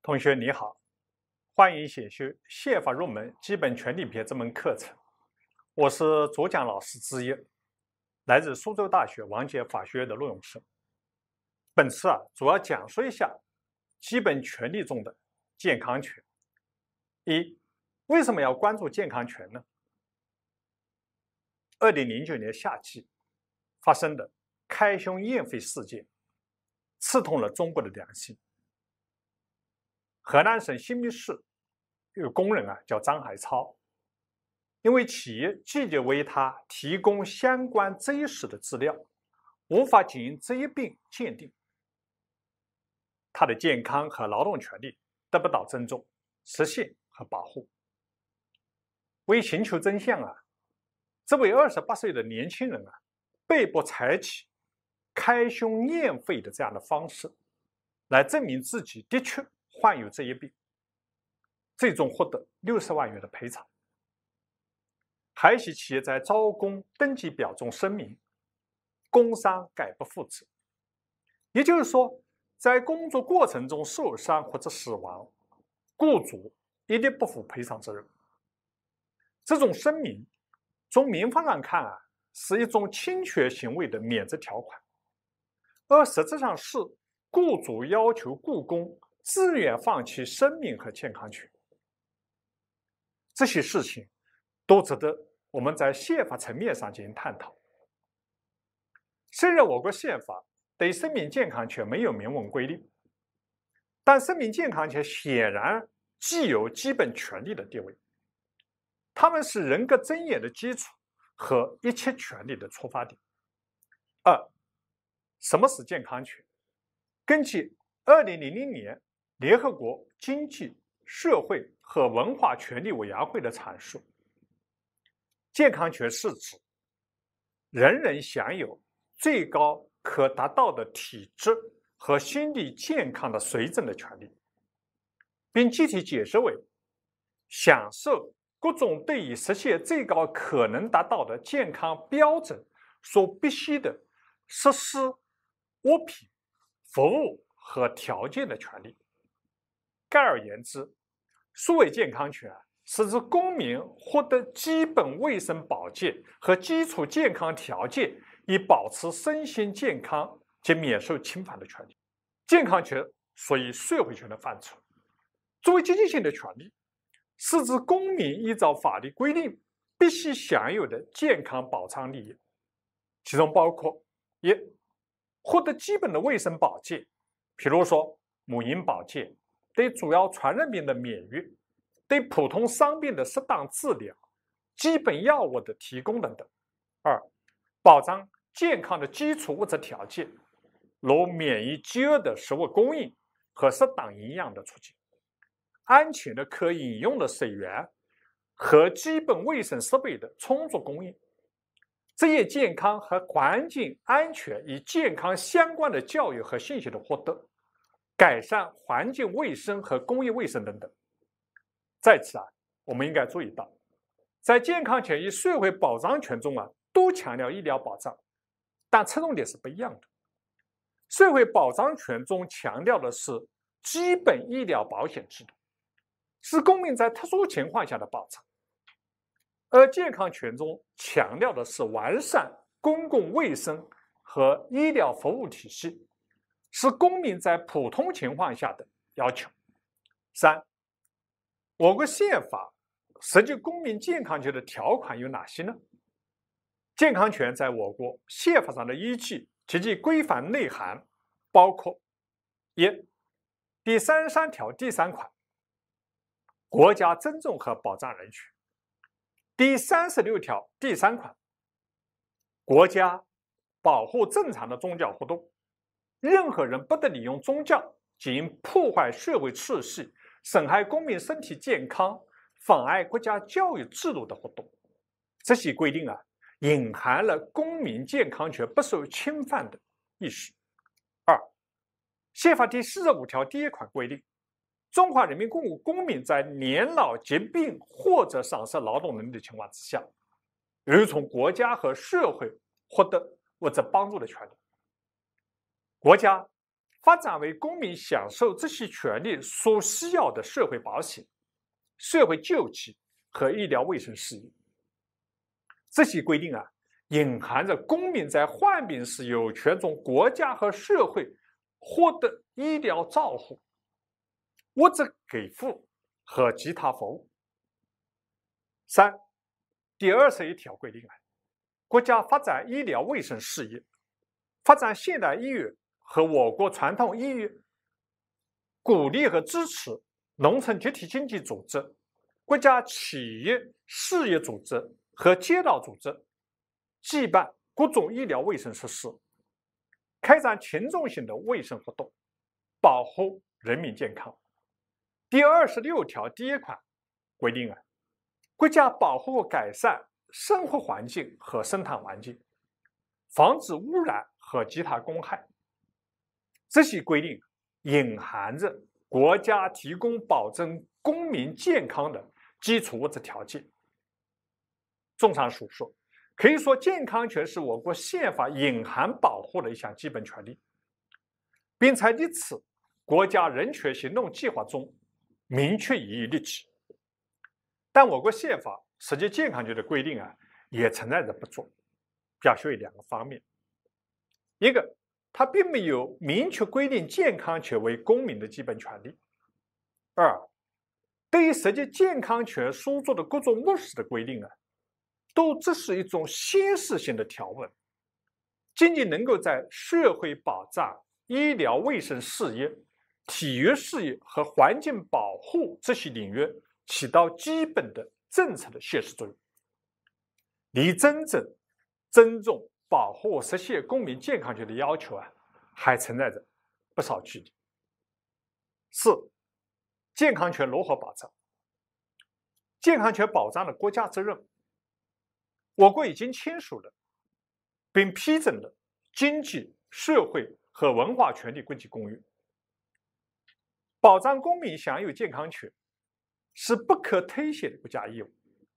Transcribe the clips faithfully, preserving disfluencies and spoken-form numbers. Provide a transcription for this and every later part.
同学你好，欢迎选修宪法入门基本权利篇这门课程。我是主讲老师之一，来自苏州大学王杰法学院的陆永生。本次啊，主要讲述一下基本权利中的健康权。一，为什么要关注健康权呢？二零零九年夏季发生的开胸验肺事件，刺痛了中国的良心。河南省新密市有个工人啊，叫张海超，因为企业拒绝为他提供相关职业史的资料，无法进行职业病鉴定，他的健康和劳动权利得不到尊重、实现和保护。为寻求真相啊，这位二十八岁的年轻人啊，被迫采取开胸验肺的这样的方式，来证明自己的确患有职业病，最终获得六十万元的赔偿。海喜企业在招工登记表中声明，工伤概不负责。也就是说，在工作过程中受伤或者死亡，雇主一律不负赔偿责任。这种声明从民法上看啊，是一种侵权行为的免责条款，而实质上是雇主要求雇工自愿放弃生命和健康权。这些事情都值得我们在宪法层面上进行探讨。虽然我国宪法对生命健康权没有明文规定，但生命健康权显然具有基本权利的地位，它们是人格尊严的基础和一切权利的出发点。二，什么是健康权？根据二零零零年联合国经济社会和文化权利委员会的阐述，健康权是指人人享有最高可达到的体质和心理健康的随诊的权利，并具体解释为享受各种对于实现最高可能达到的健康标准所必须的设施、物品、服务和条件的权利。概而言之，所谓健康权是指公民获得基本卫生保健和基础健康条件，以保持身心健康及免受侵犯的权利。健康权属于社会权的范畴，作为积极性的权利，是指公民依照法律规定必须享有的健康保障利益，其中包括：一、获得基本的卫生保健，比如说母婴保健，对主要传染病的免疫，对普通伤病的适当治疗，基本药物的提供等等。二、保障健康的基础物质条件，如免疫饥饿的食物供应和适当营养的促进，安全的可饮用的水源和基本卫生设备的充足供应，职业健康和环境安全与健康相关的教育和信息的获得，改善环境卫生和公益卫生等等。在此啊，我们应该注意到，在健康权与社会保障权中啊，都强调医疗保障，但侧重点是不一样的。社会保障权中强调的是基本医疗保险制度，是公民在特殊情况下的保障，而健康权中强调的是完善公共卫生和医疗服务体系，是公民在普通情况下的要求。三、我国宪法涉及公民健康权的条款有哪些呢？健康权在我国宪法上的依据及其规范内涵包括：一、第三十三条第三款，国家尊重和保障人权；第三十六条第三款，国家保护正常的宗教活动，任何人不得利用宗教进行破坏社会秩序、损害公民身体健康、妨碍国家教育制度的活动。这些规定啊，隐含了公民健康权不受侵犯的意识。二、宪法第四十五条第一款规定，中华人民共和国公民在年老、疾病或者丧失劳动能力的情况之下，有从国家和社会获得物质帮助的权利。国家发展为公民享受这些权利所需要的社会保险、社会救济和医疗卫生事业。这些规定啊，隐含着公民在患病时有权从国家和社会获得医疗照护、物质给付和其他服务。三、第二十一条规定啊，国家发展医疗卫生事业，发展现代医院和我国传统医院，鼓励和支持农村集体经济组织、国家企业事业组织和街道组织举办各种医疗卫生设施，开展群众性的卫生活动，保护人民健康。第二十六条第一款规定啊，国家保护和改善生活环境和生态环境，防止污染和其他公害。这些规定隐含着国家提供保证公民健康的基础物质条件。综上所述，可以说健康权是我国宪法隐含保护的一项基本权利，并在历次国家人权行动计划中明确予以列举。但我国宪法实际健康权的规定啊，也存在着不足，表现为两个方面：一个，它并没有明确规定健康权为公民的基本权利；二，对于实际健康权所做的各种目视的规定啊，都只是一种宣示性的条文，仅仅能够在社会保障、医疗卫生事业、体育事业和环境保护这些领域起到基本的政策的宣示作用，离真正尊重、保护、实现公民健康权的要求啊，还存在着不少距离。四、健康权如何保障？健康权保障的国家责任，我国已经签署了并批准了《经济社会和文化权利国际公约》，保障公民享有健康权是不可推卸的国家义务。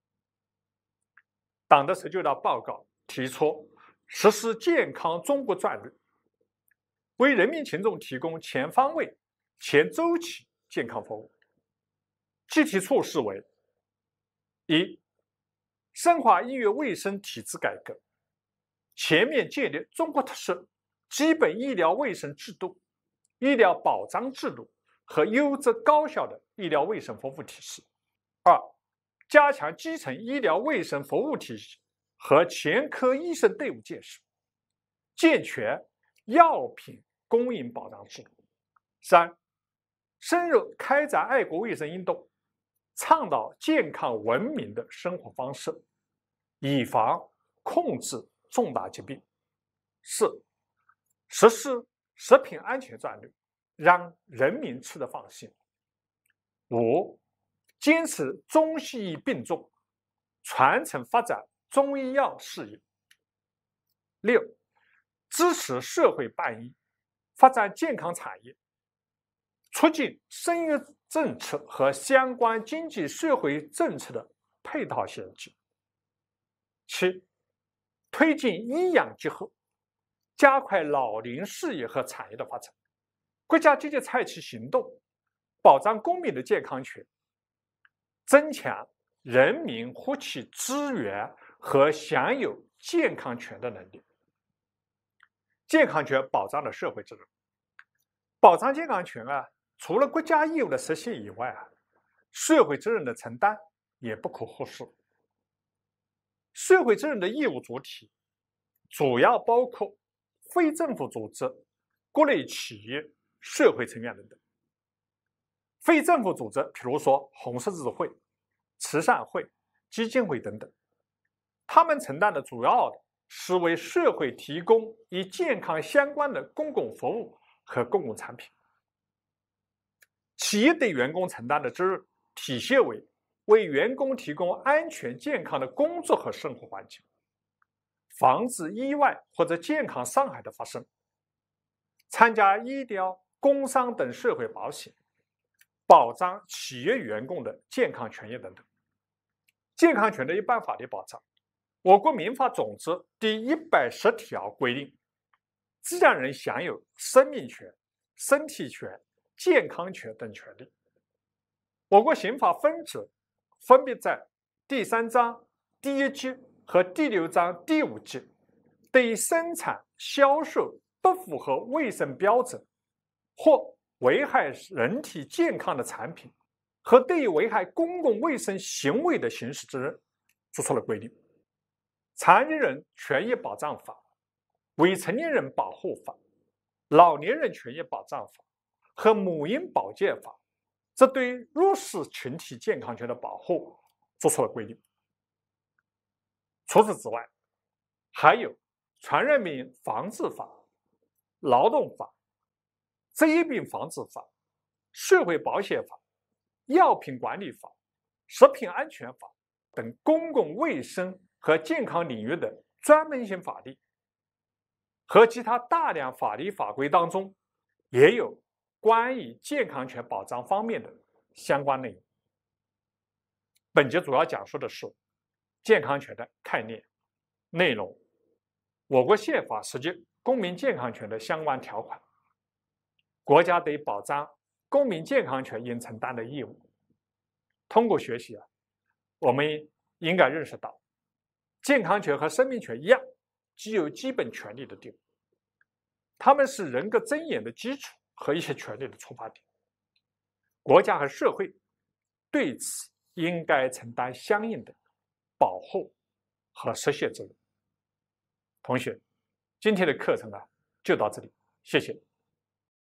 党的十九大报告提出实施健康中国战略，为人民群众提供全方位、全周期健康服务。具体措施为：一、深化医院卫生体制改革，全面建立中国特色基本医疗卫生制度、医疗保障制度和优质高效的医疗卫生服务体系；二、加强基层医疗卫生服务体系和全科医生队伍建设，健全药品供应保障制度；三、深入开展爱国卫生运动，倡导健康文明的生活方式，以防控制重大疾病；四、实施食品安全战略，让人民吃得放心；五、坚持中西医并重，传承发展中医药事业；六、支持社会办医，发展健康产业，促进生育政策和相关经济社会政策的配套衔接；七、推进医养结合，加快老龄事业和产业的发展。国家积极采取行动，保障公民的健康权，增强人民获取资源和享有健康权的能力。健康权保障的社会责任，保障健康权啊，除了国家义务的实现以外啊，社会责任的承担也不可忽视。社会责任的义务主体主要包括非政府组织、各类企业、社会成员等等。非政府组织，比如说红十字会、慈善会、基金会等等，他们承担的主要的是为社会提供与健康相关的公共服务和公共产品。企业对员工承担的责任体现为为员工提供安全健康的工作和生活环境，防止意外或者健康伤害的发生，参加医疗、工伤等社会保险，保障企业员工的健康权益等等。健康权的一般法律保障，我国民法总则第一百十条规定，自然人享有生命权、 身体权、健康权等权利。我国刑法分则分别在第三章第一节和第六章第五节对生产、销售不符合卫生标准或危害人体健康的产品和对于危害公共卫生行为的刑事责任作出了规定。残疾人权益保障法、未成年人保护法、老年人权益保障法和母婴保健法，这对于弱势群体健康权的保护作出了规定。除此之外，还有传染病防治法、劳动法、职业病防治法、社会保险法、药品管理法、食品安全法等公共卫生和健康领域的专门性法律，和其他大量法律法规当中，也有关于健康权保障方面的相关内容。本节主要讲述的是健康权的概念、内容，我国宪法涉及公民健康权的相关条款，国家对保障公民健康权应承担的义务。通过学习啊，我们应该认识到，健康权和生命权一样，具有基本权利的地位，它们是人格尊严的基础和一些权利的出发点。国家和社会对此应该承担相应的保护和实现责任。同学，今天的课程啊就到这里，谢谢。